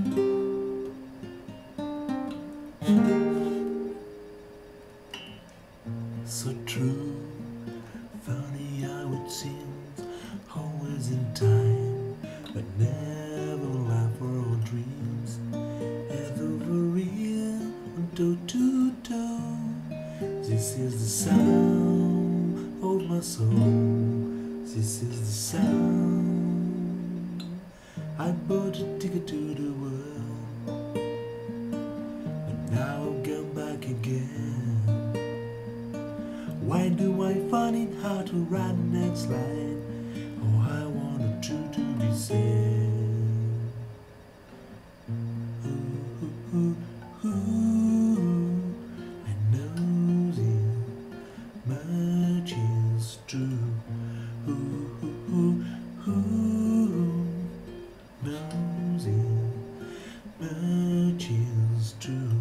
So true, funny how it seems, always in time, but never life for our dreams. Ever real, toe to toe. This is the sound of my soul. This is the sound. I bought a ticket to the world, but now I'll go back again. Why do I find it hard to write the next line? Oh, I want the truth to be said. Ooh, ooh, ooh, I know this much is true. Ooh, ooh, ooh, knows it much is true.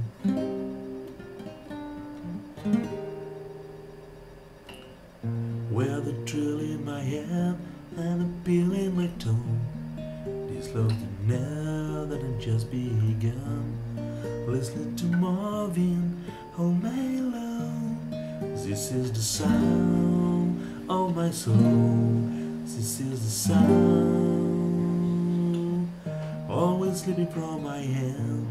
With a thrill in my hand and a pill in my tongue, this love that now that I've just begun, listening to Marvin all night long. This is the sound of my soul. This is the sound always slipping from my hand.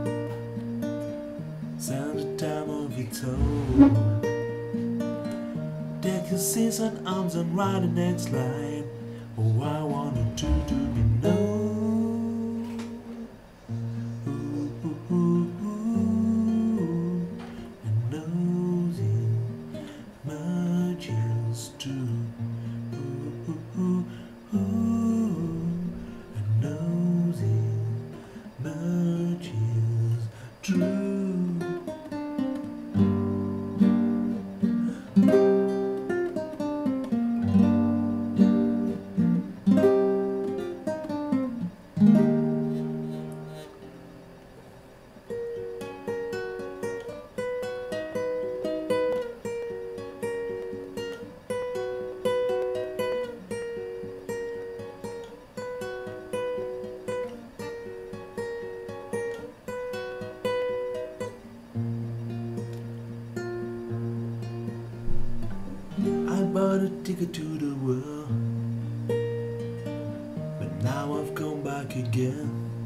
Sound the time of its own. Take your seats and arms and write the next line. Oh, I want the truth to be known. Ooh, ooh, ooh, ooh. And knows it much is true. Ooh, ooh, ooh, ooh. And knows it much is true. I bought a ticket to the world, but now I've come back again.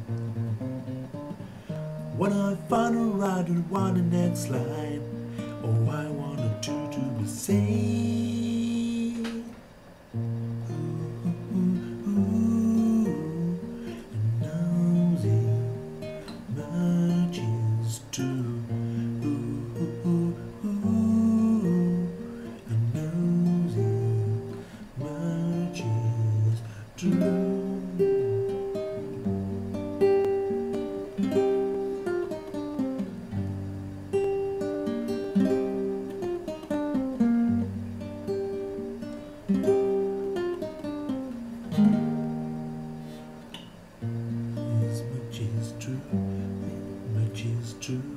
When I find a right and want the next line, oh, I want the truth to be saved. Ooh, ooh, ooh, and knows it much is true. Ooh, ooh, ooh, and knows it much is true. This much is true, much is true.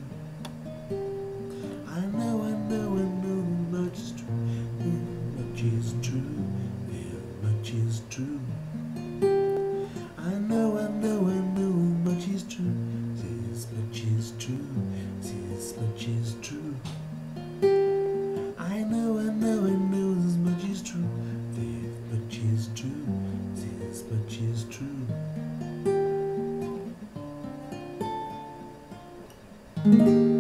I know much is true, much is true, much is true. I know much is true, this much is true, this much is true. I know this much is true, this much is true, this much is true.